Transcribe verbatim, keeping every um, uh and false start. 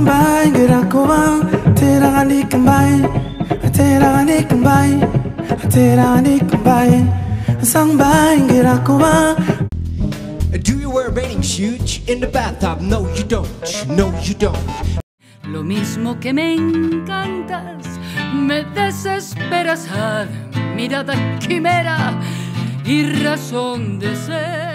bay gerak wa tera ni kambay tera ni kambay tera ni kambay sang bay gerak wa. Do you wear bathing suits in the bathtub? No you don't, no you don't. Lo mismo que me encantas, me desesperas, mirada quimera y razón de ser.